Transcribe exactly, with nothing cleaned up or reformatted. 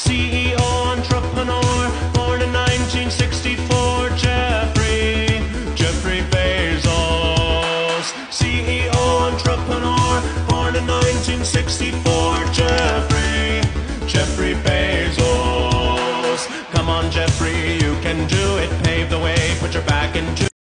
C E O entrepreneur, born in nineteen sixty-four, Jeffrey, Jeffrey Bezos. C E O entrepreneur, born in nineteen sixty-four.